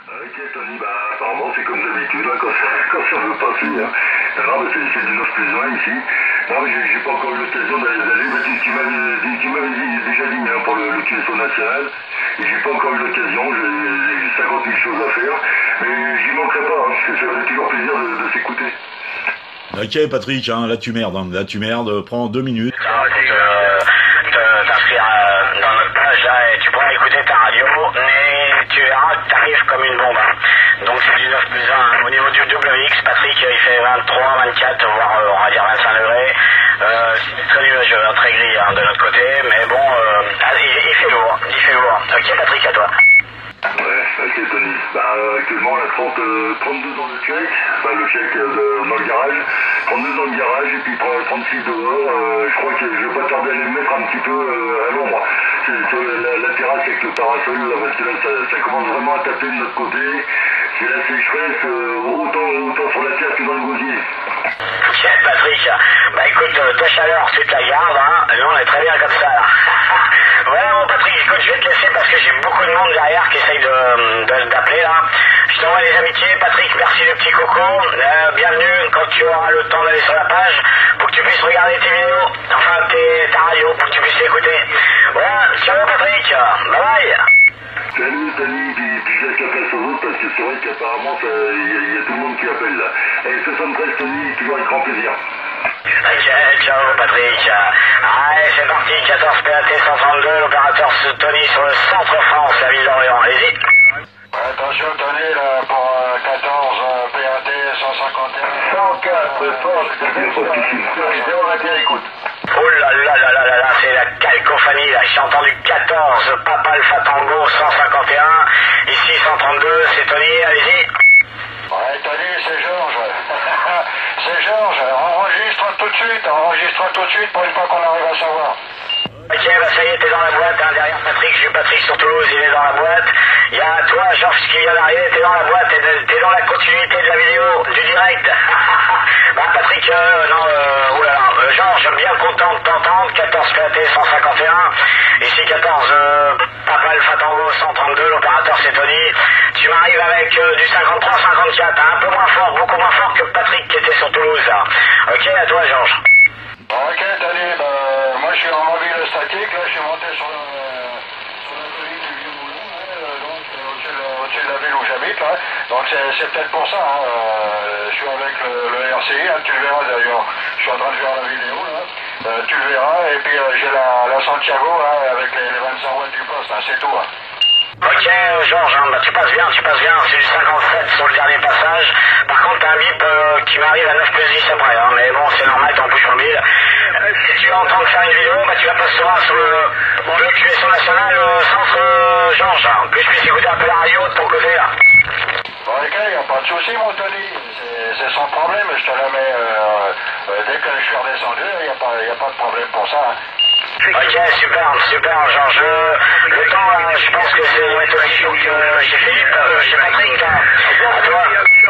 Ok Tony, bah apparemment c'est comme d'habitude hein, quand ça veut passer. Hein. Alors bah, c'est du 9 plus 1 ici. Non mais j'ai pas encore eu l'occasion d'aller, bah, tu m'avais déjà dit hein, pour le QSO national. Et j'ai pas encore eu l'occasion, j'ai 50 000 choses à faire. Mais j'y manquerai pas, hein, parce que ça fait toujours plaisir de s'écouter. Ok Patrick, hein, là tu merdes, prends 2 minutes. T'inscrire dans notre page là et tu pourras écouter ta radio, mais tu verras que t'arrives comme une bombe. Hein. Donc c'est du 9 plus 1. Hein. Au niveau du WX, Patrick il fait 23, 24, voire on va dire 25 degrés. C'est très nuageux, hein, très gris hein, de notre côté, mais bon, il fait lourd, il fait lourd. Ok Patrick, à toi. Ouais, ok Tony. Bah, actuellement on a 32 dans le check, enfin le check dans le garage, 32 dans le garage et puis 36 dehors. Je crois que je vais pas tarder à les mettre un petit peu à l'ombre. C'est la terrasse avec le parasol, là, parce que là ça commence vraiment à taper de notre côté. C'est la sécheresse, autant sur la terre que dans le gosier. Ok Patrick, bah écoute, ta chaleur tu te la gardes, hein. Nous on est très bien comme ça là. Voilà mon Patrick, écoute, je vais te laisser parce que j'ai beaucoup de monde derrière qui essaye d'appeler là. Je t'envoie les amitiés, Patrick, merci le petit coco. Bienvenue quand tu auras le temps d'aller sur la page pour que tu puisses regarder tes vidéos, enfin ta radio, pour que tu puisses l'écouter. Voilà, ciao Patrick, bye bye. Salut Tony, puis je laisse la place aux autres parce que c'est vrai qu'apparemment il y a tout le monde qui appelle là. Et 73 Tony, toujours avec grand plaisir. Ok, ciao Patrick. Allez, c'est parti, 14 PAT 132, l'opérateur Tony sur le centre France, la ville d'Orléans. Allez-y. Attention Tony, là, pour 14 PAT 151. 104, force, on va bien écoute. Oh là là là là là là, c'est la cacophonie là, j'ai entendu 14, Papa Alpha Tango 151, ici 132, c'est Tony, allez-y. Ouais Tony, c'est Georges. C'est Georges, enregistre tout de suite pour une fois qu'on arrive à savoir. Ok, bah ça y est, t'es dans la boîte, hein, derrière Patrick, j'ai eu Patrick sur Toulouse, il est dans la boîte. Il y a toi, Georges, qui vient d'arriver, t'es dans la boîte, t'es dans la continuité de la vidéo, du direct. Bah Patrick, Georges, bien content de t'entendre, 14 PAT 151, ici 14, Papa Alpha Tango 132, l'opérateur c'est Tony. Tu m'arrives avec du 53-54, hein, un peu moins fort, beaucoup moins fort que Patrick qui était sur Toulouse, là. Ok, à toi Georges. Ok Tony, bah, moi je suis en mobile statique, là je suis monté sur la colline du Vieux Moulin, donc au-dessus de la ville où j'habite, là. Donc c'est peut-être pour ça, hein, je suis avec le RCI, hein, tu le verras d'ailleurs, je suis en train de faire la vidéo là, tu le verras, et puis j'ai la Santiago hein, avec les 25 watts du poste, hein, c'est tout. Hein. Ok Georges, hein, bah, tu passes bien, c'est du 57 sur le dernier passage. Par contre t'as un bip qui m'arrive à 9 plus 10 après, hein, mais bon c'est normal, t'es en bouche mobile. Si tu es en train de faire une vidéo, bah, tu la posteras sur le QSO national centre Georges, hein, que je puisse écouter un peu la radio de ton côté là. Ok, y a pas de souci mon Tony, c'est sans problème, je te la mets dès que je suis redescendu, y a pas de problème pour ça. Hein. Ok, super, Georges. Le temps, je pense que c'est aussi donc chez Philippe, chez Patrick, là. À toi.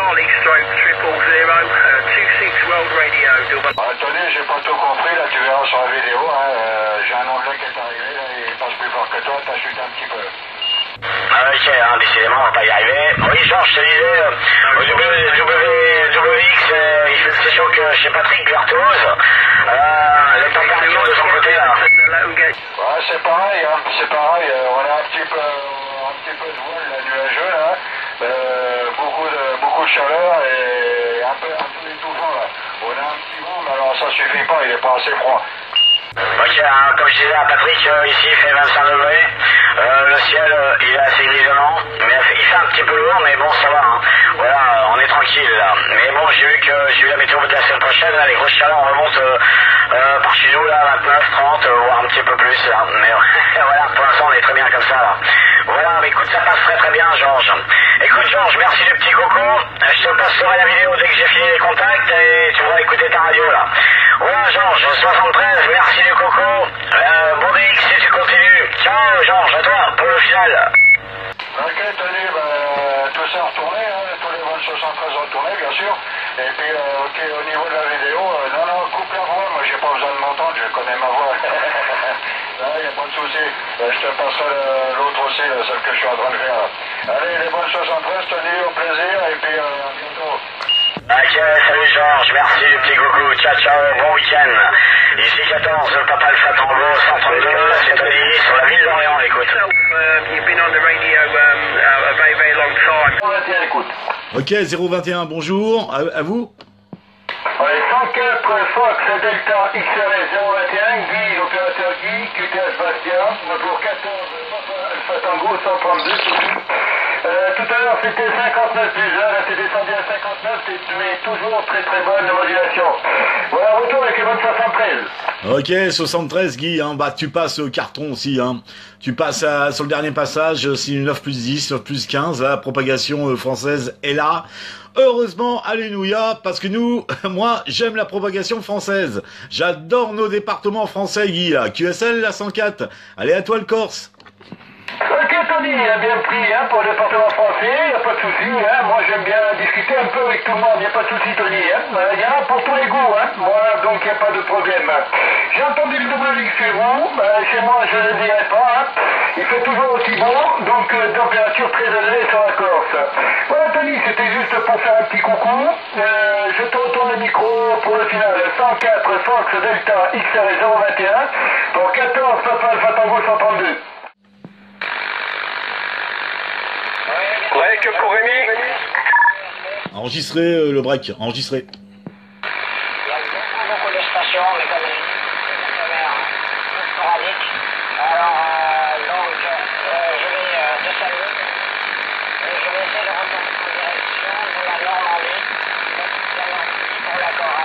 Tony, j'ai pas tout compris, là tu verras sur la vidéo, hein, j'ai un anglais qui est arrivé, là, il passe plus fort que toi, t'as chuté un petit peu. Ok, hein, décidément, on va pas y arriver. Oui, Georges, je te disais, au WX, il fait chaud que chez Patrick vers Toulouse. Les températures de son côté, là. Ouais, c'est pareil, hein, on a un petit peu de voile, là, nuageux, là, beaucoup de chaleur et un peu étouffant, là. On a un petit vent, mais alors ça suffit pas, il est pas assez froid. Ok, hein, comme je disais à Patrick, ici il fait 25 degrés, le ciel il est assez grisonnant, mais il fait un petit peu lourd, mais bon ça va, hein. Voilà, on est tranquille là. Mais bon, j'ai vu la météo de la semaine prochaine, là, les grosses chaleurs remontent par chez nous, là, 29, 30, voire un petit peu plus, là. Mais voilà, pour l'instant on est très bien comme ça, là. Voilà, mais écoute, ça passe très bien, Georges. Écoute, Georges, merci le petit coco. Je te passerai la vidéo dès que j'ai fini les contacts et tu pourras écouter ta radio, là. Voilà, Georges, 73, merci le coco. Bon DX, si tu continues. Ciao, Georges, à toi, pour le final. Ok, Tony, tout ça retourné, hein, tous les vols 73 retournés, bien sûr. Et puis, ok, au niveau de la vidéo, non, coupe la voix, moi j'ai pas besoin de m'entendre, je connais ma voix. Là, y a pas de souci. Je te passerai l'autre aussi, celle que je suis en train de faire. Là. Allez, les bonnes 73, Tony, au plaisir, et puis à bientôt. Ok, salut Georges, merci, petit coucou, ciao ciao, bon week-end. Ici 14, Papa Alpha Tango, 132, c'est Tony, sur la ville d'Orléans, écoute. You've been on the radio a very, very long time. Tiens, écoute. Ok, 021, bonjour, à vous. Ouais, 104 Fox Delta XRS 021, Guy, l'opérateur Guy, QTH Bastia, pour 14 Alpha Tango 132. Tout à l'heure c'était 59 déjà, là c'est descendu à 59, mais toujours très très bonne modulation. Voilà, retour avec les bonnes 73. Ok, 73 Guy, hein, bah tu passes au carton aussi, hein. Tu passes sur le dernier passage, c'est 9 plus 10, 9 plus 15, la propagation française est là. Heureusement, alléluia, parce que nous, moi, j'aime la propagation française. J'adore nos départements français, Guy, là. QSL, la 104. Allez, à toi le Corse. Ok Tony, il a bien pris pour le département français, il n'y a pas de souci, moi j'aime bien discuter un peu avec tout le monde, il n'y a pas de souci Tony, il y en a pour tous les goûts, moi donc il n'y a pas de problème. J'ai entendu le WX chez vous, chez moi je ne le dirai pas, il fait toujours aussi bon, donc température très élevée sur la Corse. Voilà Tony, c'était juste pour faire un petit coucou, je te retourne le micro pour le final, 104 Fox Delta XR 021, pour 14 Papa Alpha Tango 132. Break pour Rémi. Enregistrez le break, enregistrez. Il y a beaucoup de stations, mais comme sporadique. Alors, donc, je vais descendre et je vais essayer de retourner en direction de la Normandie, pour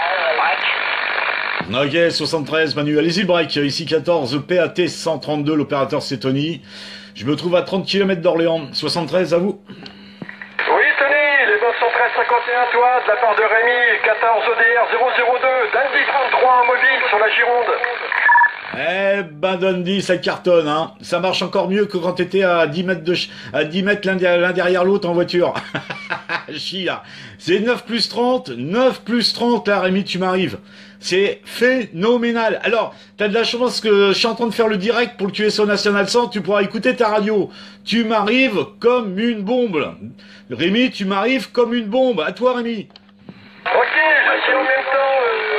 la Corrèze, break. Ok, 73 Manu, allez-y le break, ici 14, PAT 132, l'opérateur c'est Tony. Je me trouve à 30 km d'Orléans, 73 à vous. Oui, Tony, les bonnes 113 51, toi, de la part de Rémi, 14 ODR 002, Dandy 33 en mobile sur la Gironde. Eh ben Dundee, ça cartonne, hein. Ça marche encore mieux que quand t'étais à 10 mètres à 10 mètres l'un derrière l'autre en voiture. Chi là. C'est 9 plus 30, 9 plus 30 là, Rémi, tu m'arrives. C'est phénoménal. Alors, t'as de la chance que je suis en train de faire le direct pour le QSO National 100, tu pourras écouter ta radio. Tu m'arrives comme une bombe. Rémi, tu m'arrives comme une bombe. À toi, Rémi. Ok, je suis en même temps,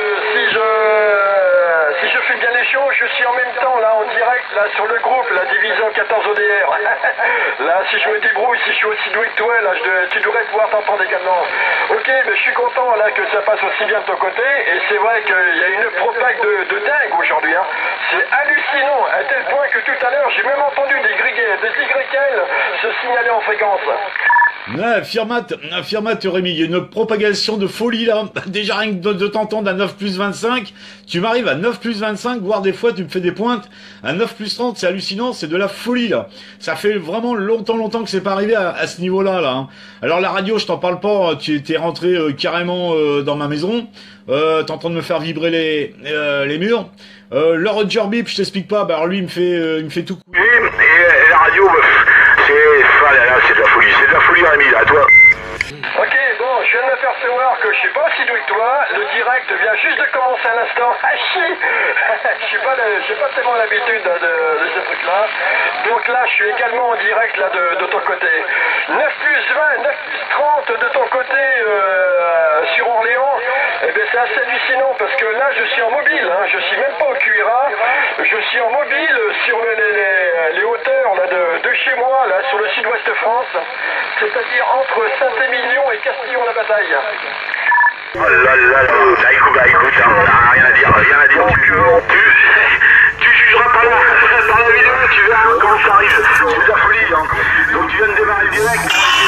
si je fais bien les choses, je suis en même temps là en direct là sur le groupe, la division 14 ODR. Là, si je me débrouille, si je suis aussi doué que toi, là, tu devrais pouvoir t'entendre également. Ok, mais je suis content là que ça passe aussi bien de ton côté, et c'est vrai qu'il y a une propague de dingue aujourd'hui. C'est hallucinant, à tel point que tout à l'heure, j'ai même entendu des YL se signaler en fréquence. Ouais, affirmate Rémi, il y a une propagation de folie là. Déjà rien que de t'entendre à 9 plus 25, tu m'arrives à 9 plus 25, voire des fois tu me fais des pointes à 9 plus 30, c'est hallucinant, c'est de la folie là. Ça fait vraiment longtemps que c'est pas arrivé à ce niveau-là là. Alors la radio, je t'en parle pas, tu étais rentré carrément dans ma maison, t'es en train de me faire vibrer les murs. Le Roger Beep, je t'explique pas, bah alors lui il me fait tout couper. Et la radio, c'est de la folie, Rémi, à toi. Ok, bon, je viens de m'apercevoir que je suis pas aussi doué que toi. Le direct vient juste de commencer à l'instant. Ah chi j'ai pas tellement l'habitude de ce truc-là. Donc là, je suis également en direct là de ton côté. 9 plus 20, 9 plus 30 de ton côté sur Orléans. Eh bien, c'est assez hallucinant parce que là, je suis en mobile. Je suis même pas au QRA. Je suis en mobile sur les hauteurs là, de chez moi, là, sur le sud-ouest de France. C'est-à-dire entre Saint-Émilion et Castillon-la-Bataille. Oh là là, écoute, rien à dire. Tu jugeras par la vidéo, tu verras comment ça arrive. C'est de la folie, Donc tu viens de démarrer le direct.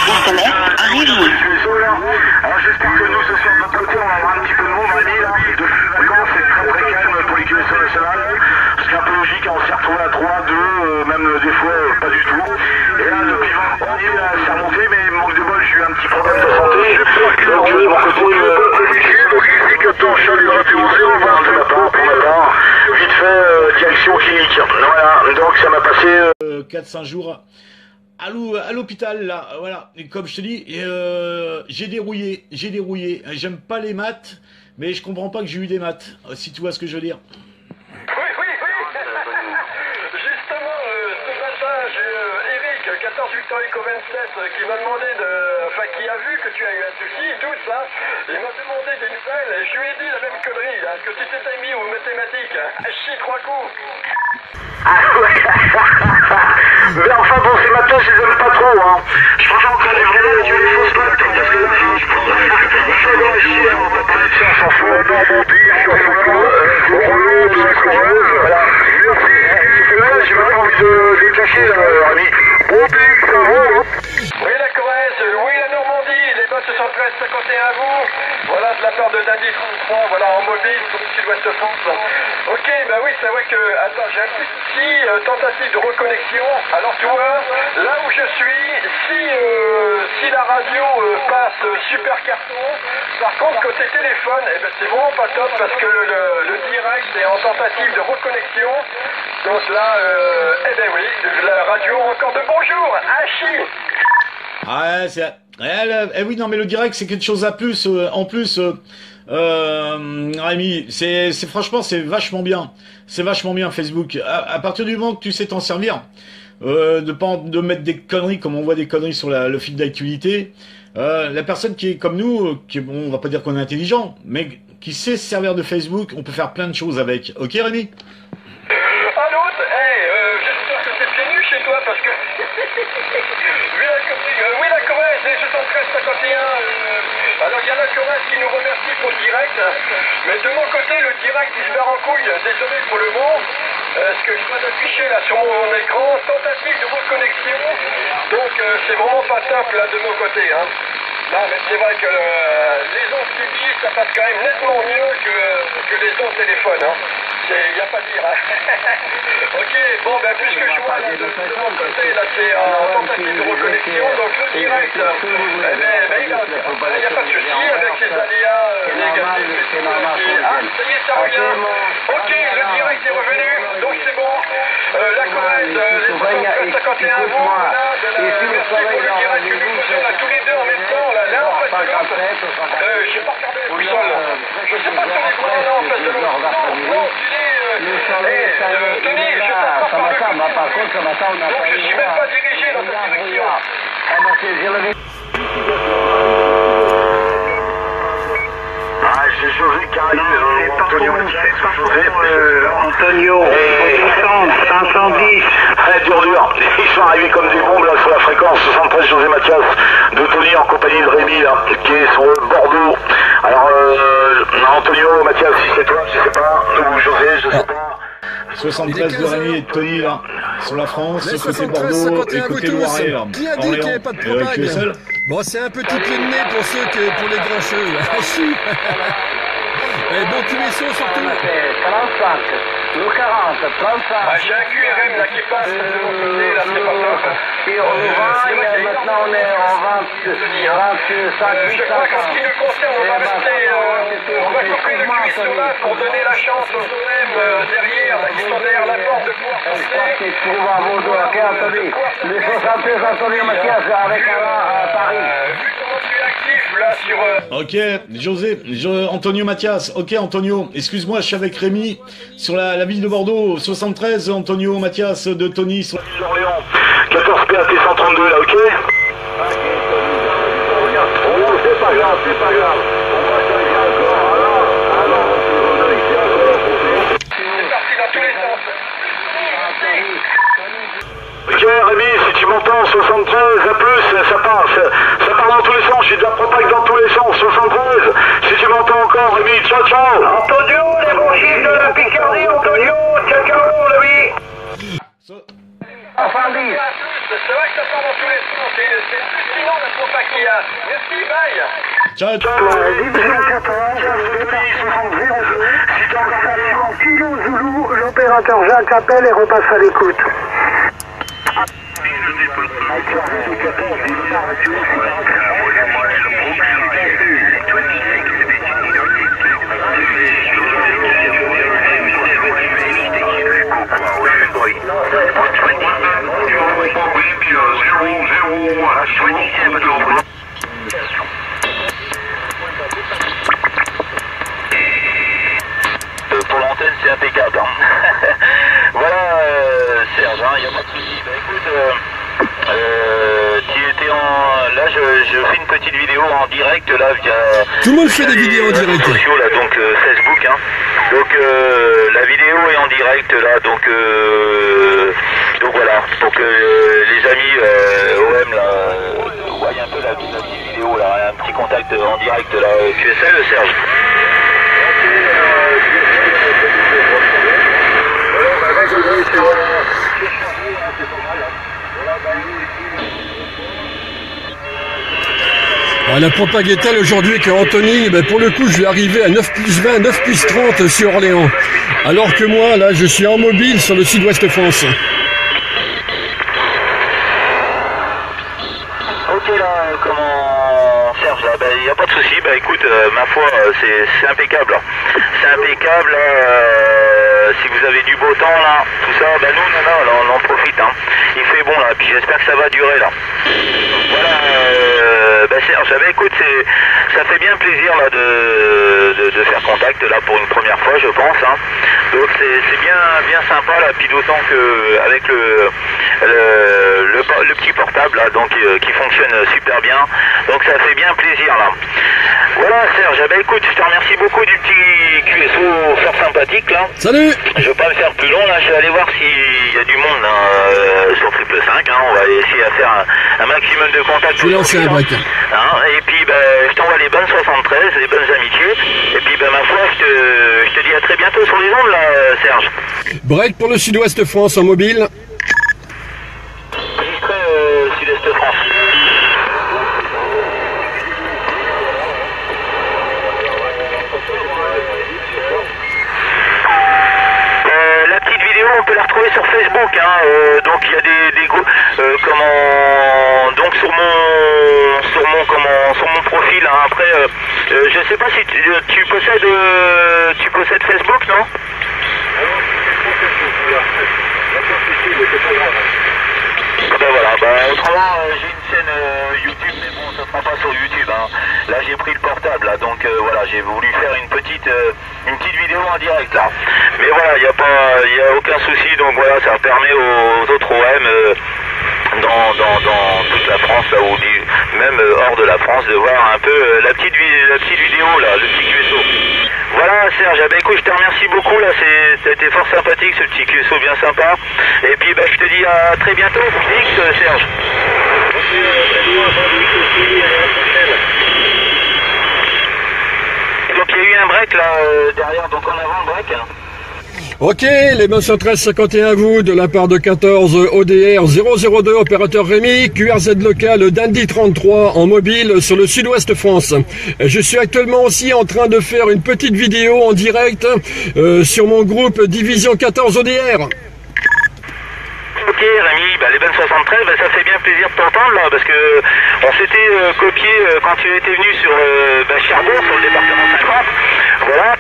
Alors j'espère que nous, ce soir, de notre côté, on va avoir un petit peu de monde, Rémi, là. Vraiment, c'est très calme pour les QSO nationales. Ce qui est un peu logique, on s'est retrouvé à 3, 2, même des fois, pas du tout. Et là, depuis vendredi, c'est remonté, mais manque de bol, j'ai eu un petit problème de santé. Donc, de mon côté, donc ici, 14, Charlie Ratéo 0, de ma part, vite fait, direction clinique. Voilà, donc ça m'a passé 4-5 jours à l'hôpital là, voilà. Et comme je te dis, j'ai dérouillé. J'aime pas les maths, mais je comprends pas que j'ai eu des maths, si tu vois ce que je veux dire. Oui. Justement, ce matin, j'ai Eric, 14 Victor Eco 27 qui m'a demandé enfin qui a vu que tu as eu un souci, tout ça, il m'a demandé des nouvelles et je lui ai dit la même connerie, hein, que tu t'étais mis aux mathématiques, à chier 3 coups. Ah ouais. Mais enfin bon, ces maths, je les aime pas trop, hein. Je préfère encore les vraies maths que les fausses maths, parce que là, ça doit chier, on va parler de ça, on s'en fout. Normandie, sur Foucault, Rollo, de la Corrèze, voilà. Merci. Là, j'ai même pas envie de cacher, Rémi. Bon, big, ça va, hein. Oui la Corrèze, oui la Normandie, les bottes 73 51 à vous. Voilà de la part de Dandy 33, voilà en mobile pour le sud-ouest de France. Ok, bah oui c'est vrai que, attends j'ai un petit souci, tentative de reconnexion. Alors tu vois, là où je suis, si la radio passe super carton, par contre côté téléphone, eh ben, c'est vraiment pas top parce que le direct est en tentative de reconnexion. Donc là, eh ben oui, la radio encore de bonjour, Hachi. Ah, oui, non, mais le direct, c'est quelque chose à plus. En plus, Rémi, c'est franchement, c'est vachement bien. C'est vachement bien, Facebook. À partir du moment que tu sais t'en servir, de mettre des conneries comme on voit des conneries sur le fil d'actualité, la personne qui est comme nous, bon, on va pas dire qu'on est intelligent, mais qui sait se servir de Facebook, on peut faire plein de choses avec. Ok, Rémi? Allô, j'espère que c'est pieds nus chez toi parce que oui la Corrèze, les 73 51. Alors il y a la Corrèze qui nous remercie pour le direct, mais de mon côté le direct il se barre en couille. Désolé pour le mot. Ce que je viens d'afficher là sur mon écran, tentative de reconnexion. Donc c'est vraiment pas top là de mon côté, hein. Non mais c'est vrai que les ondes publiques ça passe quand même nettement mieux que les ondes téléphone, hein. Il n'y a pas à dire, hein. Ok, bon ben puisque je vois là, de mon côté là c'est en tentative de reconnexion, donc le direct, il n'y a pas de souci avec les aléas négatifs et tout. Ah ça y est ça revient. Ok, le direct est revenu, donc c'est bon. La Corrèze, les 51 vous, voilà, merci pour le direct que nous faisons là tous les deux en même temps, là en face de l'autre. J'ai pas regardé la boussole. Je sais pas si on est quoi là en face de l'autre. Non, Tony, je passe par le coup. Donc je suis même pas dirigé dans cette direction. Ah, j'ai José qui arrive, Antonio Mathias, Antonio, 510. Dur. Ils sont arrivés comme des bombes là sur la fréquence 73 José Mathias de Tony en compagnie de Rémi là, qui est sur Bordeaux. Alors, Antonio Mathias, si c'est toi, je sais pas, ou José, je sais pas. 73 de Rémi et de Tony là, sur la France, côté Bordeaux et côté Loiret là. Bien dit qu'il n'y avait pas de propague. Bon, c'est un petit pied de nez pour ceux pour les grincheux. Et bon QSO surtout. 35, le 40, 35. J'ai un QRM là qui passe de mon côté, là c'est pas top. Et on va, maintenant on est en 25, je crois qu'en ce qui nous concerne, on va couper le QSO là pour donner la chance aux OM derrière, qui sont derrière la porte de pouvoir passer. Le 72 Antonio Mathias avec à Paris. Vu comment tu es actif là sur... Ok, Antonio Mathias. Ok, Antonio, excuse-moi, je suis avec Rémi sur la ville de Bordeaux, 73, Antonio Mathias de Tony. Sur Orléans, 14 PAT 132 là, ok? Oh, c'est pas grave. On va changer encore. C'est parti dans tous les sens. Ok, Rémi, si tu m'entends, 73 à plus, ça part dans tous les sens, j'ai de la propague dans tous les sens, 73. Si tu m'entends encore, Rémi, ciao. Antonio, les bons chiffres de la Picardie, Antonio, ciao, Louis. 70. C'est vrai que ça part dans tous les sens, c'est hallucinant la propague qu'il y a. Merci, bye. Ciao. Division 14, départ 72. Si tu as encore un Kilo Zoulou, l'opérateur Jacques appelle et repasse à l'écoute. Pour l'antenne, c'est impeccable. Voilà, Serge, il n'y a pas de souci. Bah, écoute, je fais une petite vidéo en direct là via... Tout le monde fait des vidéos en direct. Sociaux, là, donc Facebook. Hein. Donc la vidéo est en direct là, donc voilà. Donc les amis OM là, voient un peu la petite vidéo là, un petit contact en direct là. QSL, Serge. La propague est telle aujourd'hui qu'Anthony, pour le coup, je vais arriver à 9 plus 20, 9 plus 30 sur Orléans. Alors que moi, là, je suis en mobile sur le sud-ouest France. Ok, là, comment Serge, là, il n'y a pas de souci. Bah écoute, ma foi, c'est impeccable. C'est impeccable, là, si vous avez du beau temps, là, tout ça, bah nous, on en profite, hein. Il fait bon, là, puis j'espère que ça va durer, là. Voilà, Serge, écoute, ça fait bien plaisir, là, de faire contact, là, pour une première fois, je pense, hein. Donc c'est bien sympa, là, puis d'autant que avec le petit portable, là, donc qui fonctionne super bien, donc ça fait bien plaisir, là. Voilà, Serge, écoute, je te remercie beaucoup du petit QSO fort sympathique, là. Salut! Je vais pas me faire plus long, là, je vais aller voir s'il y a du monde, là, sur 555, hein. On va essayer à faire un maximum de contacts. Je vais lancer un break. Hein, et puis, je t'envoie les bonnes 73, les bonnes amitiés, et puis, ma foi, je te dis à très bientôt sur les ondes, là, Serge. Break pour le sud-ouest France en mobile. Enregistré sud-est France. La petite vidéo, on peut la retrouver sur Facebook, hein, donc il y a des groupes, donc sur mon profil, hein, après, je sais pas si tu possèdes Facebook, non? Voilà, autrement, j'ai une chaîne YouTube, mais bon, ça sera pas sur YouTube, hein. Là, j'ai pris le portable, là, donc voilà, j'ai voulu faire une petite vidéo en direct, là. Mais voilà, il y a aucun souci, donc voilà, ça permet aux autres OM dans toute la France, là, ou même hors de la France, de voir un peu la petite vidéo, là, le petit QSO. Voilà, Serge, écoute, je te remercie beaucoup, là, ça a été fort sympathique, ce petit QSO bien sympa. Et puis, je te dis à très bientôt, X, Serge. Donc, il y a eu un break, là, derrière, donc en avant le break, hein. Ok, les 1351 à vous, de la part de 14 ODR 002, opérateur Rémi, QRZ local Dandy 33 en mobile sur le sud-ouest France. Je suis actuellement aussi en train de faire une petite vidéo en direct sur mon groupe Division 14 ODR. Ok Rémi, les bennes 73, ça fait bien plaisir de t'entendre là, parce que on s'était copié quand tu étais venu sur Cherbourg, sur le département 50, voilà.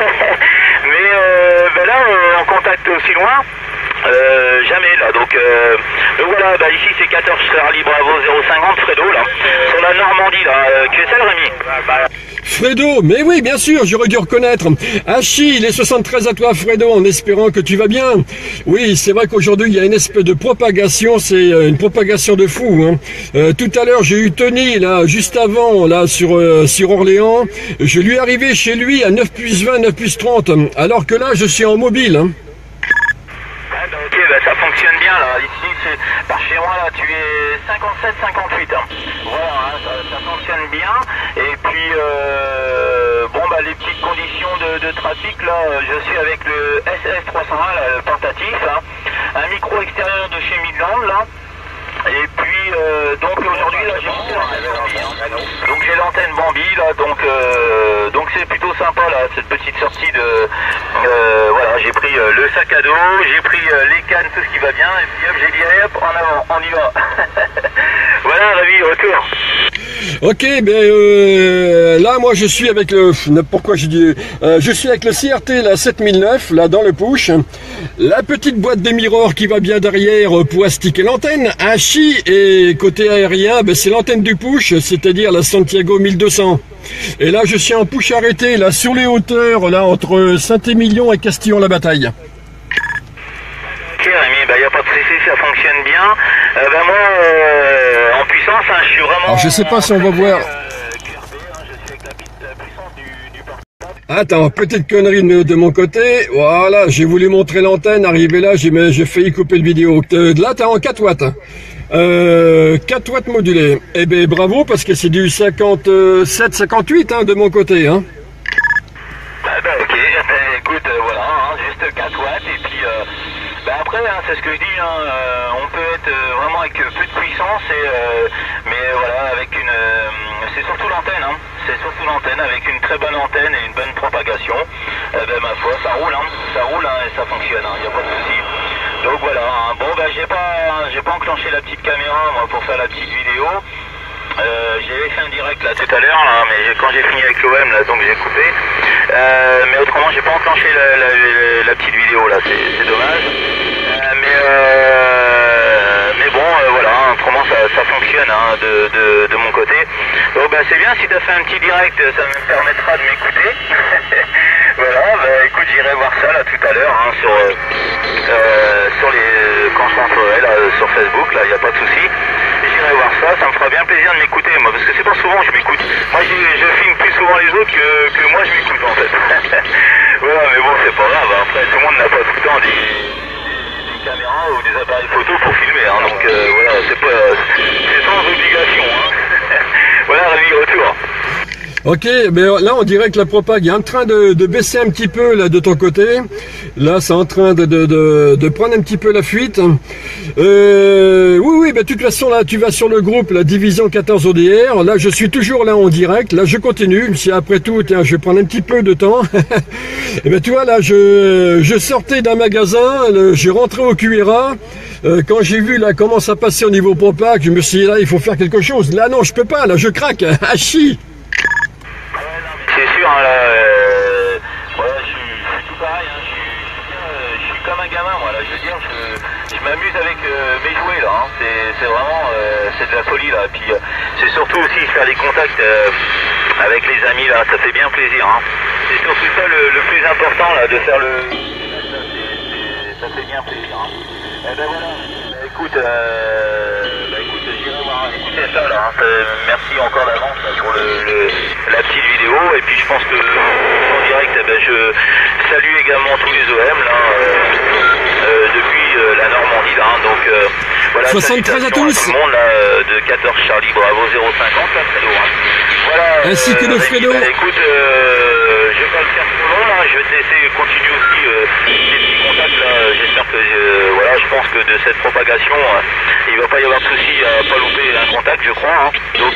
Mais là, en contact aussi loin, jamais là, donc voilà, ici c'est 14 Charlie Bravo 050 Fredo là, sur la Normandie là, QSL Rémi. Fredo, mais oui, bien sûr, j'aurais dû reconnaître. Hachi, les 73 à toi, Fredo, en espérant que tu vas bien. Oui, c'est vrai qu'aujourd'hui, il y a une espèce de propagation, c'est une propagation de fou. Hein. Tout à l'heure, j'ai eu Tony, là, juste avant, là, sur Orléans. Je lui ai arrivé chez lui à 9 plus 20, 9 plus 30, alors que là, je suis en mobile. Hein. Ok, ça fonctionne bien, là. Ici, par chez moi, là, tu es 57-58. Hein. Voilà, hein, ça fonctionne bien. Et puis, les petites conditions de trafic, là, je suis avec le SS301, là, le portatif, hein. Un micro extérieur de chez Midland, là. Et puis, donc aujourd'hui, là, j'ai l'antenne Bambi, hein. Donc j'ai l'antenne Bambi, là, donc c'est plutôt sympa, là, cette petite sortie de... voilà, j'ai pris le sac à dos, j'ai pris les cannes, tout ce qui va bien, et puis hop, j'ai dit, allez hop, en avant, on y va. Voilà, Rémi, retour. Ok, là moi je suis avec le... Pourquoi j'ai dit... je suis avec le CRT, la 7009, là dans le push. La petite boîte de mirror qui va bien derrière pour astiquer l'antenne. Hachi, et côté aérien, c'est l'antenne du push, c'est-à-dire la Santiago 1200. Et là je suis en push arrêté, là sur les hauteurs, là entre Saint-Émilion et Castillon-la-Bataille. Ok Rémi, y a pas de si ça fonctionne bien. Ben moi, en puissance, hein, je suis vraiment... Alors je sais pas si on va voir... Attends, petite connerie de mon côté. Voilà, j'ai voulu montrer l'antenne. Arrivé là, j'ai failli couper le vidéo. Là, t'es en 4 watts. 4 watts modulés. Eh ben bravo, parce que c'est du 57-58 hein, de mon côté. Hein. Ok, écoute, voilà, hein, juste 4 watts. Et puis, après, hein, c'est ce que je dis, hein, on peut être vraiment avec peu de puissance, mais voilà, avec une... c'est surtout l'antenne, hein. C'est surtout l'antenne, avec une très bonne antenne et une bonne propagation. Ma foi, ça roule, hein, et ça fonctionne, il n'y a pas de souci. Donc voilà, hein. Bon, j'ai pas enclenché la petite caméra, moi, pour faire la petite vidéo. J'avais fait un direct là tout à l'heure, mais quand j'ai fini avec l'OM, là, donc j'ai coupé. Mais autrement, j'ai pas enclenché la petite vidéo, là, c'est dommage. Mais bon, voilà, autrement ça fonctionne hein, de mon côté. Donc c'est bien, si tu as fait un petit direct, ça me permettra de m'écouter. Voilà, écoute, j'irai voir ça là tout à l'heure hein, sur les quand je rentrerai là sur Facebook, là, il n'y a pas de souci. J'irai voir ça me fera bien plaisir de m'écouter, moi, parce que c'est pas souvent que je m'écoute. Moi, je filme plus souvent les autres que moi je m'écoute en fait. Voilà, mais bon, c'est pas grave, après tout le monde n'a pas tout le temps des caméras ou des appareils photo pour filmer, hein, donc voilà, c'est sans obligation. Hein. Voilà, Rémi, retour. Ok, mais là on dirait que la propague est en train de baisser un petit peu là de ton côté. Là c'est en train de prendre un petit peu la fuite. Oui, de toute façon là tu vas sur le groupe la division 14 ODR. Là je suis toujours là en direct. Là je continue. Si après tout, tiens, je vais prendre un petit peu de temps. Et ben tu vois là je sortais d'un magasin, je rentrais au QRA. Quand j'ai vu là comment ça passait au niveau propague, je me suis dit là il faut faire quelque chose. Là non je peux pas, là je craque. Hachi. C'est sûr, hein, là, voilà, je suis tout pareil, hein, je suis comme un gamin, moi, là, je veux dire, je m'amuse avec mes jouets, là, hein, c'est vraiment, c'est de la folie, là, et puis c'est surtout aussi faire des contacts avec les amis, là, ça fait bien plaisir, hein, c'est surtout ça le plus important, là, de faire ça fait bien plaisir, hein. Et ben voilà, écoute, j'irai voir, écoutez ça, là, hein, merci encore d'avance là, pour la petite vidéo, et puis je pense que en direct, je salue également tous les OM là, depuis la Normandie là, hein, donc voilà, 73 à tous. Tout le monde là, de 14 Charlie Bravo 050 là, Fredo, hein. Voilà, ainsi que de Fredo. Écoute, je vais pas le faire trop long là, je vais te laisser continuer aussi ces petits contacts là, j'espère que voilà, je pense que de cette propagation, il va pas y avoir de souci à pas louper un contact, je crois, hein. Donc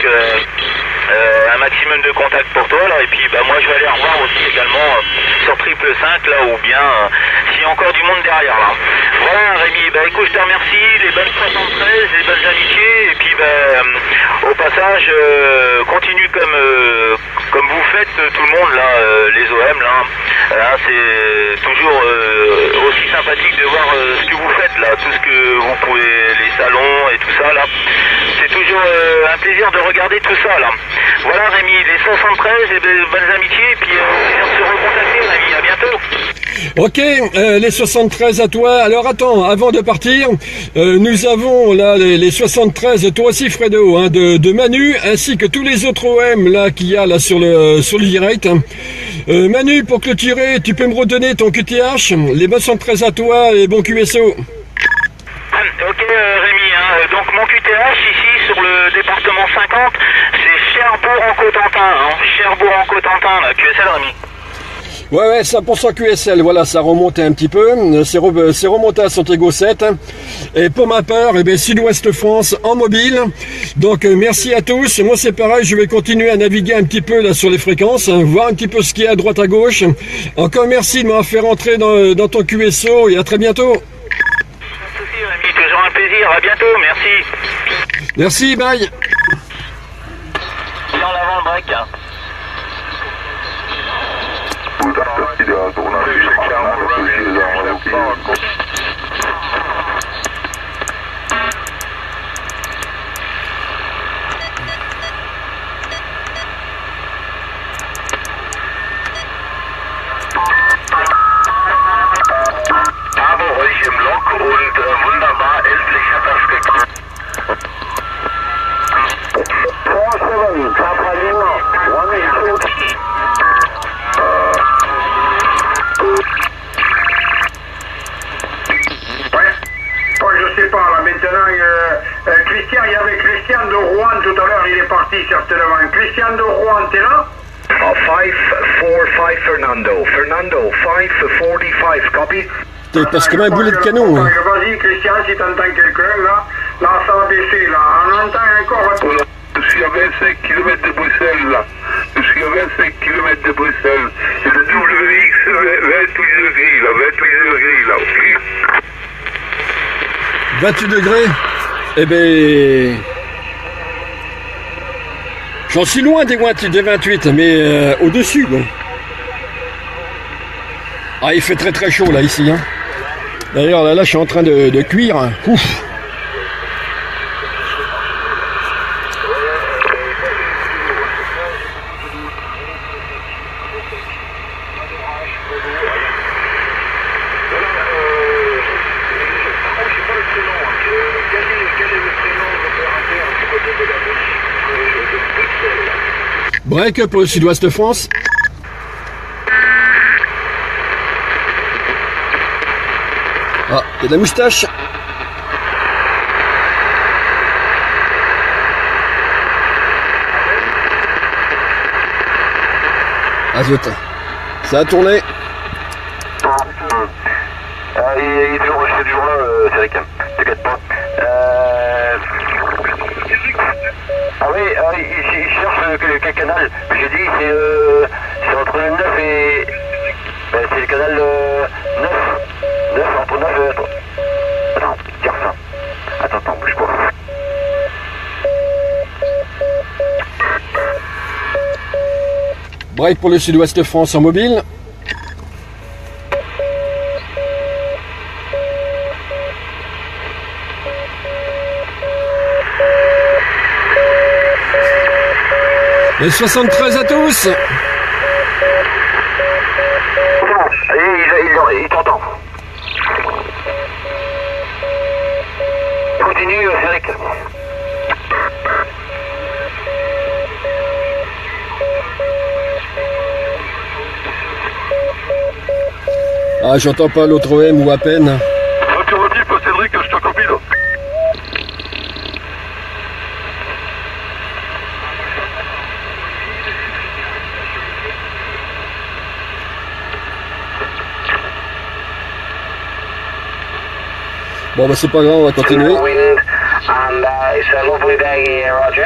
un maximum de contacts pour toi là, et puis moi je vais aller revoir aussi également sur 555 là, ou bien s'il y a encore du monde derrière là. Voilà Rémi, écoute, je te remercie, les bonnes 73, les bonnes amitiés, et puis au passage continue comme vous faites tout le monde là, les OM là, hein, c'est toujours aussi sympathique de voir ce que vous faites là, tout ce que vous pouvez, les salons et tout ça là, c'est toujours un plaisir de regarder tout ça là. Voilà Rémi, les 73 et bonnes amitiés, et puis on se recontacter Rémi, à bientôt. Ok, les 73 à toi. Alors attends, avant de partir, nous avons là les 73, toi aussi Fredo, hein, de Manu, ainsi que tous les autres OM là qu'il y a là sur le direct. Manu, pour clôturer, tu peux me redonner ton QTH, les 73 à toi et bon QSO. Ok Rémi, hein, donc mon QTH ici sur le département 50, c'est Cherbourg en Cotentin, hein, Cherbourg en Cotentin, là, QSL Rémi. Ouais, 100% QSL, voilà, ça remonte un petit peu, c'est remonté à Santiago 7, et pour ma part, Sud-Ouest France en mobile, donc merci à tous, moi c'est pareil, je vais continuer à naviguer un petit peu là sur les fréquences, hein, voir un petit peu ce qu'il y a à droite à gauche, encore merci de m'avoir fait rentrer dans ton QSO, et à très bientôt. Pas de soucis Rémi, toujours un plaisir, à bientôt, merci. Merci, bye. Viens en avant le break, hein. Habe euch im Log und wunderbar parti certainement. Christian de Rouen, t'es là? 545 Fernando. Fernando, 545, copy? T'es parce que un boulet de canon. Hein. Vas-y, Christian, si t'entends quelqu'un, là, ça va baisser, là. On entend encore. Je suis à 25 km de Bruxelles, là. Je suis à 25 km de Bruxelles. C'est le WX 28 degrés, là. 28 degrés, là. 28 degrés. Eh ben... J'en suis loin des 28, mais au-dessus, quoi. Ah, il fait très très chaud, là, ici. Hein. D'ailleurs, là, je suis en train de cuire. Hein. Ouf. Break pour le Sud-Ouest de France. Ah, il y a de la moustache. Ah zut, ça a tourné. Il est toujours là, Cédric, t'inquiète pas. Ah oui, il cherche quel canal. J'ai dit, c'est entre le 9 et... c'est le canal 9. 9, entre 9 et... Attends, tire ça. Attends, bouge pas. Break pour le Sud-Ouest de France en mobile. Les 73 à tous. Il t'entend. Continue, Cédric. Ah, j'entends pas l'autre OM ou à peine. Affirmatif, Cédric, je te copie, là. Bon, bah c'est pas grave, on va continuer. And it's a lovely day here, Roger.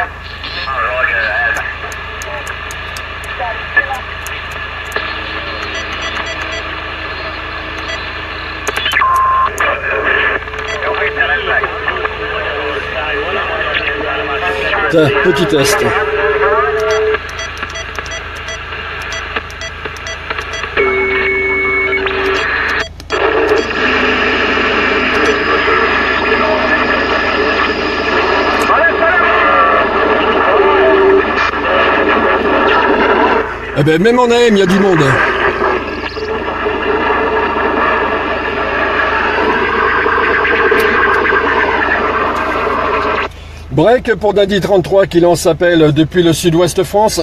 Tiens, petit test. Eh ben même en AM, il y a du monde. Break pour Daddy 33 qui lance appel depuis le Sud-Ouest France.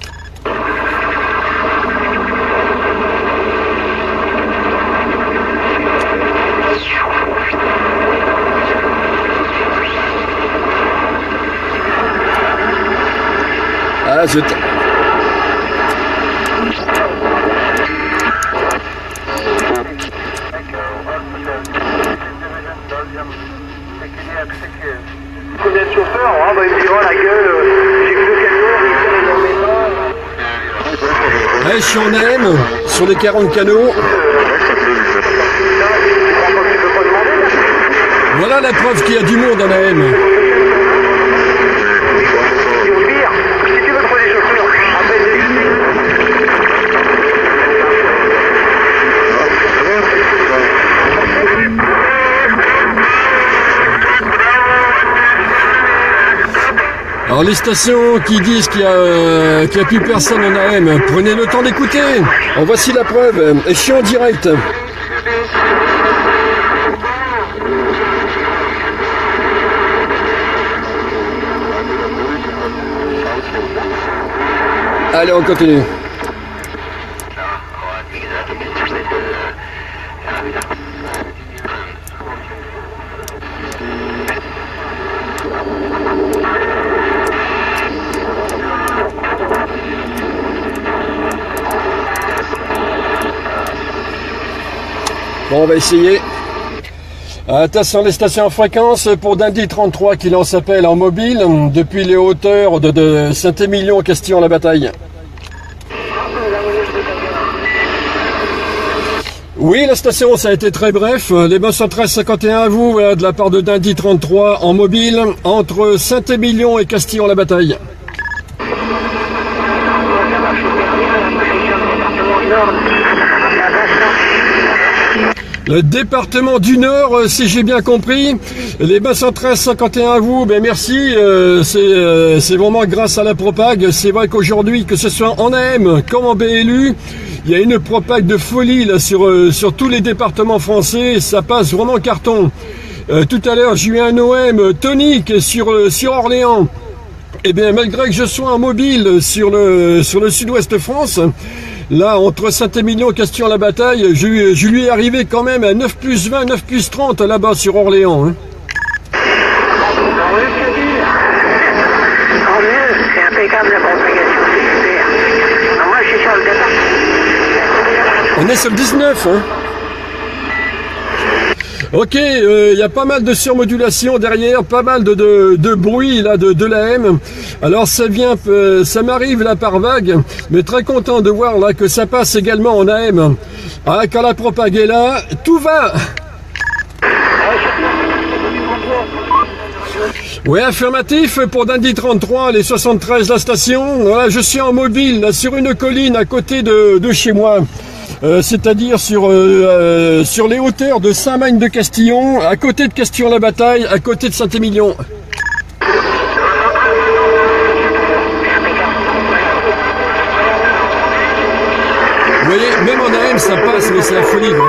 Ah zut. Combien de chauffeurs? Ah bah il me dira la gueule, j'ai que deux camions, ils Ouais, je suis en AM sur les 40 canaux. Voilà la preuve qu'il y a du monde en AM. Et au pire, si tu veux trouver des chauffeurs, Alors les stations qui disent qu'il y a plus personne en AM, prenez le temps d'écouter. En voici la preuve. Et je suis en direct. Allez, on continue. Bon, on va essayer. Attention, les stations en fréquence pour Dundee 33 qui lance appel en mobile depuis les hauteurs de Saint-Émilion, Castillon-la-Bataille. Oui, la station, ça a été très bref. Les 113-51 à vous, de la part de Dundee 33 en mobile entre Saint-Émilion et Castillon-la-Bataille. Le département du Nord, si j'ai bien compris, les 113-51 à vous, ben merci, c'est vraiment grâce à la propague. C'est vrai qu'aujourd'hui, que ce soit en AM comme en BLU, il y a une propague de folie là, sur tous les départements français, ça passe vraiment carton. Tout à l'heure, j'ai eu un OM tonique sur Orléans. Eh bien, malgré que je sois en mobile sur le sud-ouest France, là, entre Saint-Émilion et Castillon-la-Bataille, je lui ai arrivé quand même à 9 plus 20, 9 plus 30 là-bas sur Orléans. Hein. C'est impeccable la propagation, c'est super. Moi, je suis sur le département. On est sur le 19, hein. Ok, il y a pas mal de surmodulation derrière, pas mal de bruit là de l'AM. Alors ça vient, ça m'arrive là par vague, mais très content de voir là que ça passe également en AM. Ah, quand la propague est là, tout va. Oui, affirmatif pour Dundee 33, les 73 la station. Voilà, je suis en mobile là, sur une colline à côté de chez moi. C'est-à-dire sur les hauteurs de Saint-Magne-de-Castillon, à côté de Castillon-la-Bataille, à côté de Saint-Émilion. Vous voyez, même en AM ça passe, mais c'est la folie. Hein.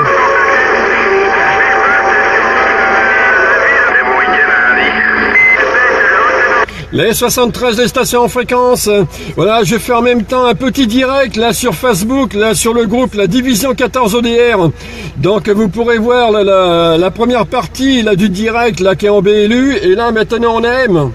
Les 73 des stations en fréquence. Voilà, je fais en même temps un petit direct là sur Facebook, là sur le groupe la division 14 ODR. Donc vous pourrez voir là, la première partie là du direct là qui est en BLU et là maintenant on aime.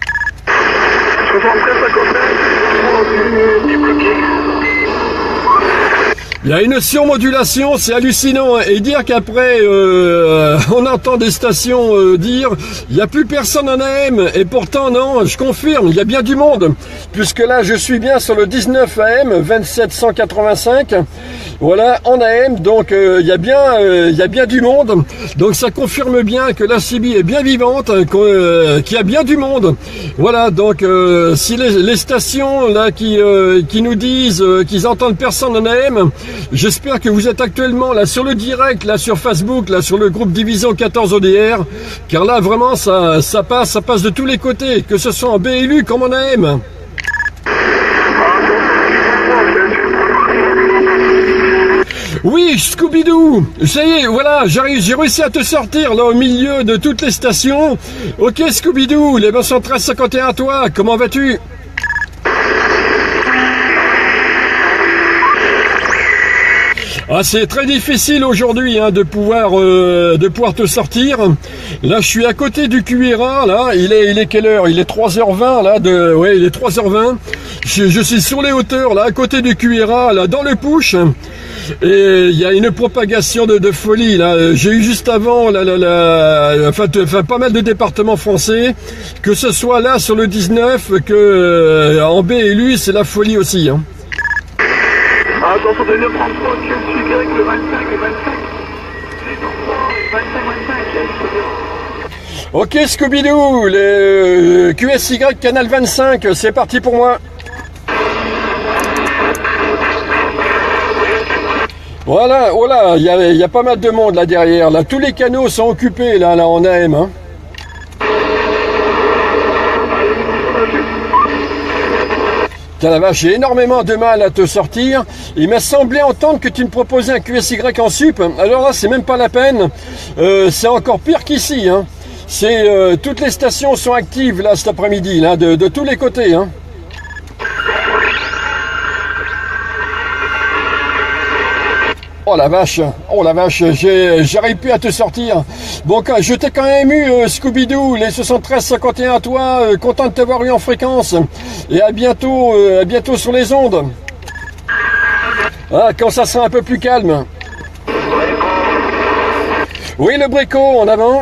Il y a une surmodulation, c'est hallucinant. Et dire qu'après, on entend des stations dire il n'y a plus personne en AM. Et pourtant, non, je confirme, il y a bien du monde. Puisque là, je suis bien sur le 19 AM, 2785. Voilà, en AM. Donc, il y a bien du monde. Donc, ça confirme bien que la CB est bien vivante, qu'il y a bien du monde. Voilà, donc, si les stations là qui nous disent qu'ils entendent personne en AM, j'espère que vous êtes actuellement là sur le direct, là sur Facebook, là sur le groupe Division 14 ODR, car là vraiment ça passe de tous les côtés, que ce soit en BLU comme en AM. Oui, Scooby-Doo, ça y est, voilà, j'ai réussi à te sortir là au milieu de toutes les stations. Ok Scooby-Doo, les 113-51 à toi, comment vas-tu ? Ah, c'est très difficile aujourd'hui hein, de pouvoir te sortir. Là, je suis à côté du QRA. Là, il est quelle heure? Il est 3h20 là. Il est 3h20. Je suis sur les hauteurs là, à côté du QRA, là, dans le push. Et il y a une propagation de folie là. J'ai eu juste avant pas mal de départements français, que ce soit là sur le 19, que en BLU, c'est la folie aussi. Hein. Attention, de 33, QSY avec le 25 et 25. 25. Ok Scooby-Doo, le QSY canal 25, c'est parti pour moi. Voilà, voilà, il y a pas mal de monde là derrière. Là, tous les canaux sont occupés là en AM. Hein. Tiens la vache, j'ai énormément de mal à te sortir. Il m'a semblé entendre que tu me proposais un QSY en sup. Alors là, c'est même pas la peine. C'est encore pire qu'ici. Hein. Toutes les stations sont actives là cet après-midi, là, de tous les côtés. Hein. Oh la vache, j'arrive plus à te sortir. Bon, je t'ai quand même eu, Scooby-Doo, les 73-51 à toi, content de t'avoir eu en fréquence. Et à bientôt sur les ondes. Ah, quand ça sera un peu plus calme. Oui, le Bréco, en avant.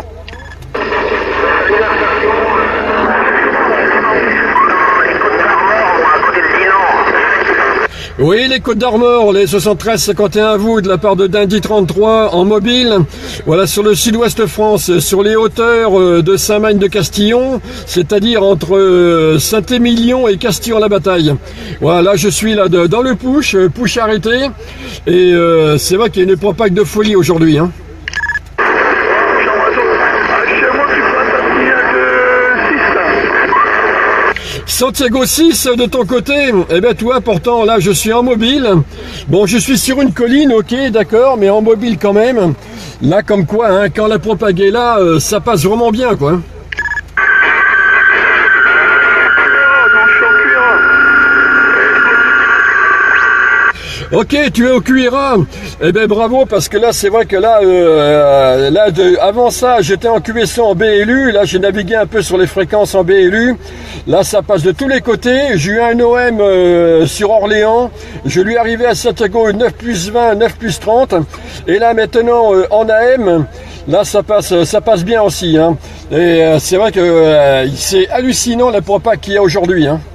Oui, les Côtes d'Armor, les 73-51 à vous de la part de Dindy 33 en mobile. Voilà, sur le sud-ouest France, sur les hauteurs de Saint-Magne-de-Castillon, c'est-à-dire entre Saint-Émilion et Castillon-la-Bataille. Voilà, là je suis là dans le push arrêté. Et c'est vrai qu'il y a une propague de folie aujourd'hui, hein. Santiago 6 de ton côté, eh bien toi pourtant là je suis en mobile, bon je suis sur une colline, ok d'accord, mais en mobile quand même, là comme quoi hein, quand la propague est là, ça passe vraiment bien quoi. Ok, tu es au QRA. Eh ben bravo, parce que là c'est vrai que là, avant ça j'étais en QSO en BLU, là j'ai navigué un peu sur les fréquences en BLU, là ça passe de tous les côtés, j'ai eu un OM sur Orléans, je lui arrivais à Santiago 9 plus 20, 9 plus 30, et là maintenant en AM, là ça passe bien aussi, hein. Et c'est vrai que c'est hallucinant la propague qu'il y a aujourd'hui, hein.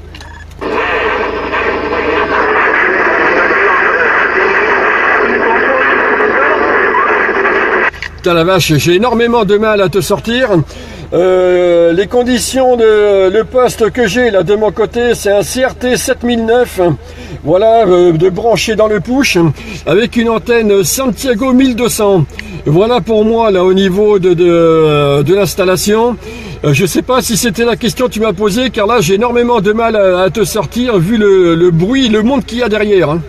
Putain la vache, j'ai énormément de mal à te sortir. Les conditions de le poste que j'ai là de mon côté, c'est un CRT 7009, voilà, de branché dans le push, avec une antenne Santiago 1200. Voilà pour moi là au niveau de l'installation. Je sais pas si c'était la question que tu m'as posée, car là j'ai énormément de mal à te sortir vu le bruit, le monde qu'il y a derrière, hein.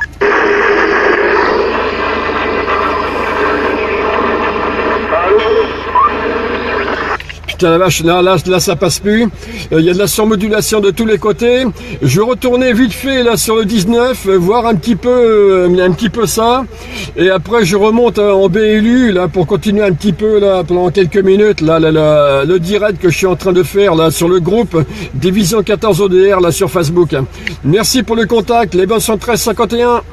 La vache, là ça passe plus. Il y a de la surmodulation de tous les côtés. Je retournais vite fait là sur le 19, voir un petit peu ça. Et après je remonte en BLU là pour continuer un petit peu là pendant quelques minutes là, le direct que je suis en train de faire là sur le groupe Division 14 ODR là sur Facebook. Merci pour le contact, les bonnes sont 1351.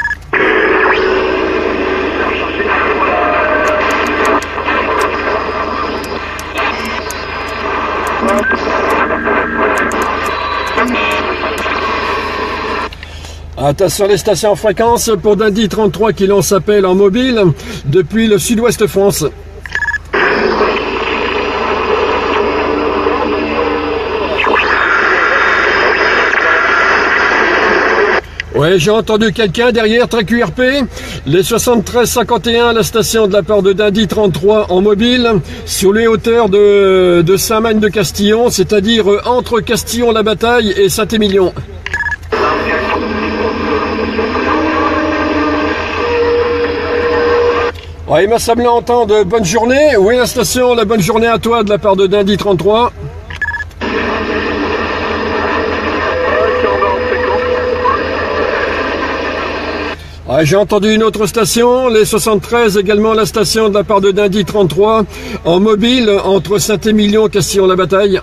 Attention les stations en fréquence pour Dindy 33 qui lance appel en mobile depuis le sud-ouest France. Ouais, j'ai entendu quelqu'un derrière, très QRP. Les 73-51, la station de la part de Dindy 33 en mobile, sur les hauteurs de Saint-Magne-de-Castillon, c'est-à-dire entre Castillon-la-Bataille et Saint-Émilion. Ouais, il m'a semblé entendre bonne journée. Oui, la station, la bonne journée à toi de la part de Dindy 33. Ouais, j'ai entendu une autre station, les 73, également la station de la part de Dindy 33, en mobile entre Saint-Émilion et Castillon-la-Bataille.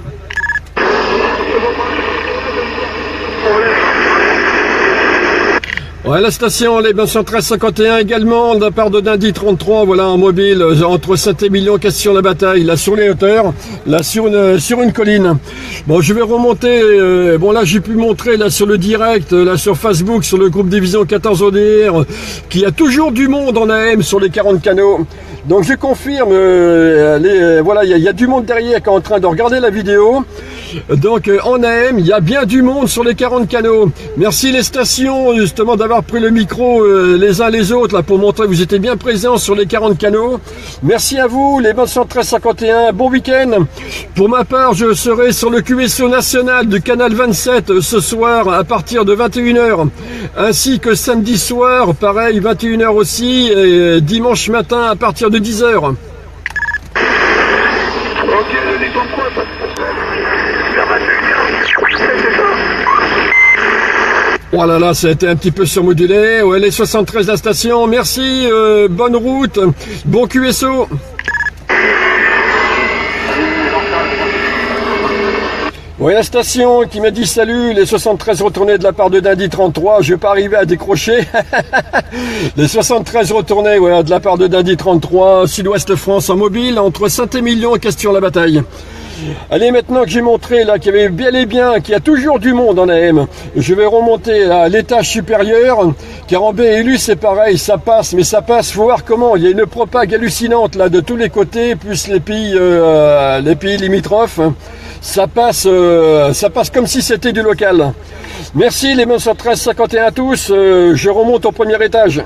Ouais, la station, les 1351 également, de la part de Dindy 33, voilà, en mobile, entre Saint-Émilion et Castillon-la-Bataille, là, sur les hauteurs, là, sur une colline. Bon, je vais remonter, bon, là, j'ai pu montrer, là, sur le direct, là, sur Facebook, sur le groupe Division 14 ODR, qu'il y a toujours du monde en AM sur les 40 canaux. Donc, je confirme, voilà, il y a du monde derrière qui est en train de regarder la vidéo. Donc, en AM, il y a bien du monde sur les 40 canaux. Merci les stations, justement, d'avoir pris le micro les uns les autres là pour montrer que vous étiez bien présents sur les 40 canaux. Merci à vous, les 1351. Bon week-end. Pour ma part, je serai sur le QSO national du canal 27 ce soir à partir de 21h, ainsi que samedi soir, pareil, 21h aussi, et dimanche matin à partir de 10h. Voilà, là, ça a été un petit peu surmodulé. Ouais, les 73 la station. Merci, bonne route, bon QSO. Oui, la station qui m'a dit salut, les 73 retournés de la part de Dindy 33, je vais pas arriver à décrocher. Les 73 retournés, ouais, de la part de Dindy 33, Sud-Ouest France en mobile, entre Saint-Émilion et Castres-la-Bataille. Allez, maintenant que j'ai montré là qu'il y avait bien et bien, qu'il y a toujours du monde en AM, je vais remonter à l'étage supérieur, car en B et Lu c'est pareil, ça passe, mais ça passe, faut voir comment, il y a une propague hallucinante là de tous les côtés, plus les pays limitrophes, ça passe comme si c'était du local. Merci les 1351 à tous, je remonte au premier étage.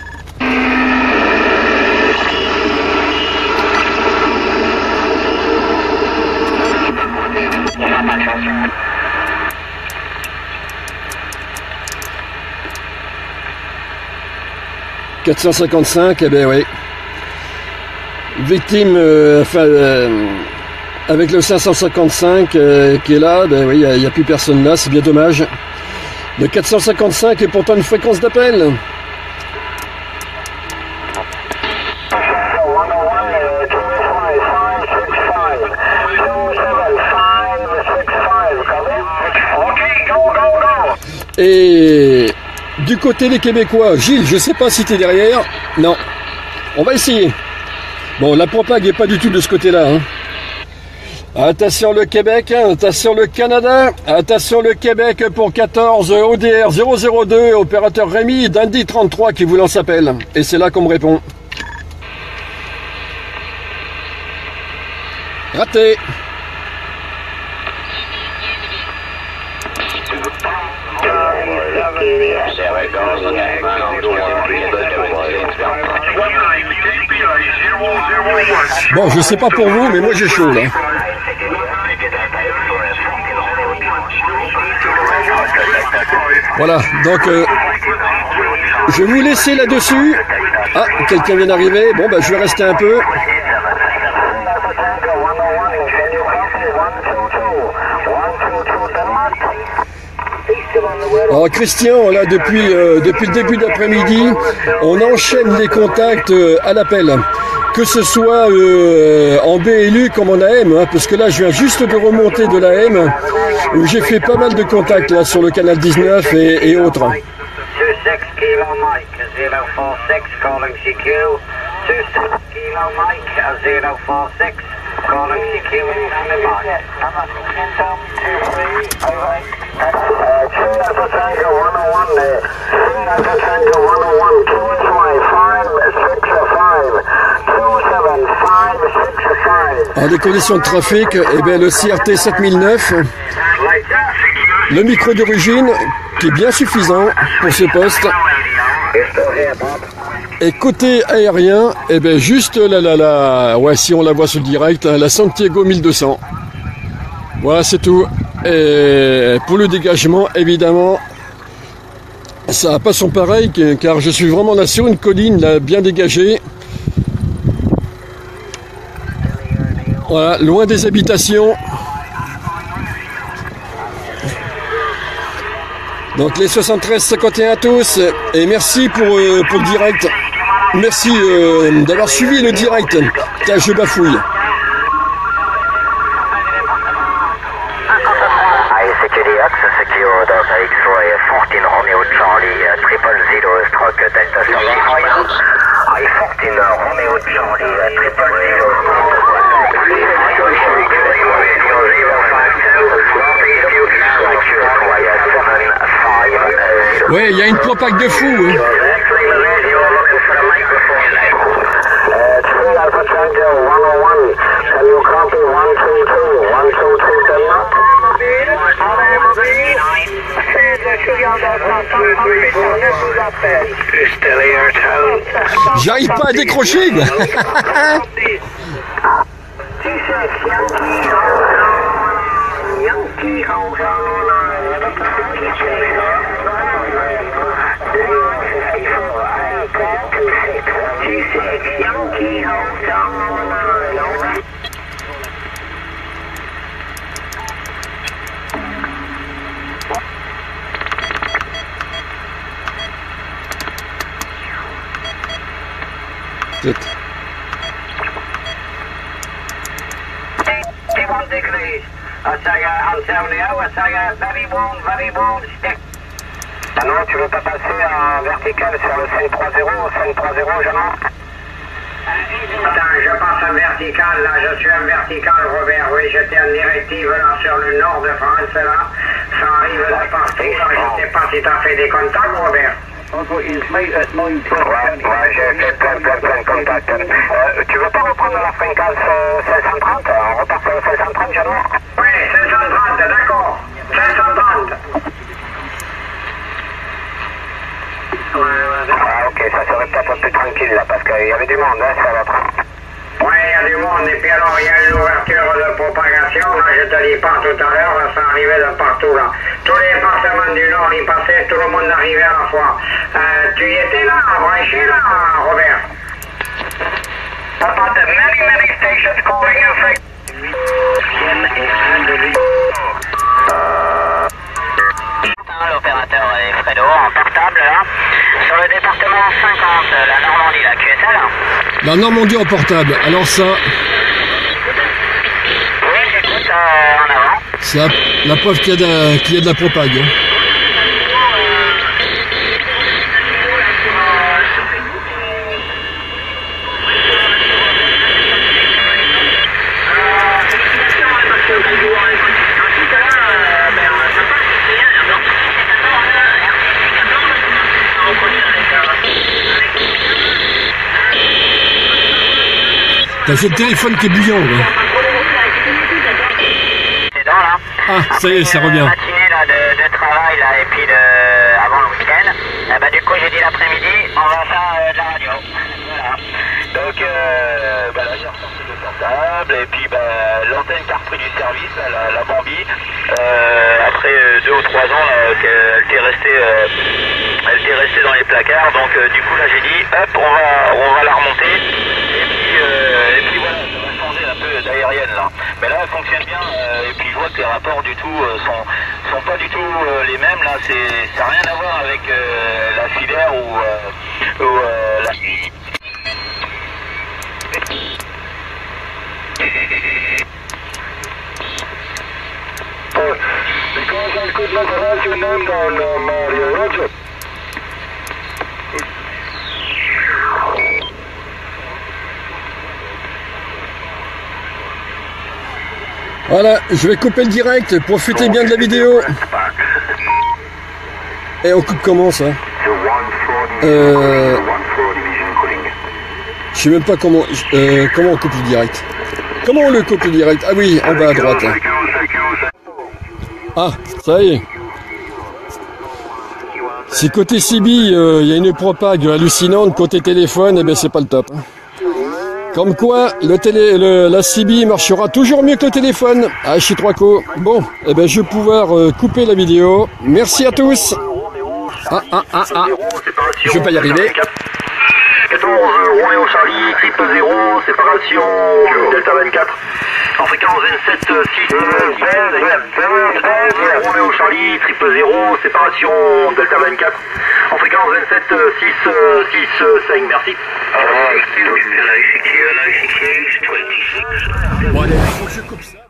« 455, eh ben oui. Victime, avec le 555 qui est là, ben oui, il n'y a plus personne là, c'est bien dommage. Le 455 est pourtant une fréquence d'appel. Et du côté des Québécois, Gilles, je sais pas si tu es derrière. Non. On va essayer. Bon, la propague n'est pas du tout de ce côté-là. Hein. Attention le Québec, attention le Canada, attention le Québec pour 14 ODR 002, opérateur Rémi, Dindy 33 qui vous lance appel. Et c'est là qu'on me répond. Raté. Bon, je sais pas pour vous, mais moi j'ai chaud là. Voilà, donc je vais vous laisser là-dessus. Ah, quelqu'un vient d'arriver. Bon, bah je vais rester un peu. Alors Christian, là depuis le début d'après-midi, on enchaîne les contacts à l'appel. Que ce soit en B et Lu comme en AM, hein, parce que là je viens juste de remonter de l'AM, où j'ai fait pas mal de contacts là sur le canal 19 et autres. 26 Kilo Mike 046 calling CQ. 26 Kilo Mike 046 calling CQ. En des conditions de trafic, eh bien, le CRT 7009, le micro d'origine qui est bien suffisant pour ce poste. Et côté aérien, eh bien, juste ouais, si on la voit sur le direct, la Santiago 1200. Voilà, c'est tout. Et pour le dégagement, évidemment, ça n'a pas son pareil, car je suis vraiment là sur une colline là, bien dégagée. Voilà, loin des habitations. Donc les 73-51 à tous. Et merci pour le direct. Merci d'avoir suivi le direct. Car je bafouille. Ouais, il y a une propague de fou. Hein. J'arrive pas à décrocher. I say Antonio, I say very warm stick. Ah non, tu veux pas passer en vertical sur le 530, Jean? Attends, je passe en vertical, là, je suis en vertical, Robert, oui, j'étais en directive, là, sur le nord de France, là, ça arrive de partout, là, je sais pas si t'as fait des contacts, Robert. Ouais, j'ai fait plein de contacts. Tu veux pas reprendre la fréquence 530? On repart sur le 530, Jean? Oui, 530, d'accord, 530. Ah ok, ça serait peut-être plus tranquille là, parce qu'il y avait du monde, hein, ça va. Oui, il y a du monde, et puis alors il y a une ouverture de propagation, là je te dis pas tout à l'heure, là, ça arrivait de partout là. Tous les départements du Nord y passaient, tout le monde arrivait à la fois. Tu y étais là, branché là, Robert? About the many stations calling in fact. L'opérateur est Fredo en portable là, sur le département 50, la Normandie, la QSL. La Normandie en portable, alors ça... Oui, j'écoute en avant. C'est la preuve qu'il y a de la propague. Hein. T'as ce téléphone qui est bouillant, là. C'est dans, là. Ah, ça y est, ça revient. Matinée, là, de travail, là, et puis avant le week-end. Bah, du coup, j'ai dit l'après-midi, on va faire de la radio. Voilà. Donc, là, j'ai ressorti le portable, et puis, l'antenne qui a repris du service, là, la Bambi, après 2 ou 3 ans, là, elle était restée dans les placards, donc, du coup, là, j'ai dit, hop, on va la remonter. Et puis voilà, ça va changer un peu d'aérienne là. Mais là, elle fonctionne bien. Et puis je vois que les rapports du tout sont pas du tout les mêmes. Là, ça n'a rien à voir avec la filaire ou la... Because I could not write your name down, Mario. Roger. Voilà, je vais couper le direct, profitez bien de la vidéo. Et on coupe comment ça? Je sais même pas comment on coupe le direct. Comment on le coupe le direct? Ah oui, en bas à droite. Là. Ah, ça y est. Si côté CB, il y a une propague hallucinante, côté téléphone, eh ben c'est pas le top. Comme quoi, la CB marchera toujours mieux que le téléphone. Ah, chez 3 co. Bon, eh ben, je vais pouvoir couper la vidéo. Merci à tous. Je vais pas y arriver. 14, Roméo Charlie, triple 0, séparation Delta 24. En fréquence 27, 6, Roméo Charlie, triple 0, séparation Delta 24. En fréquence 27, 6, 5, merci. Bon, allez, faut que je coupe ça.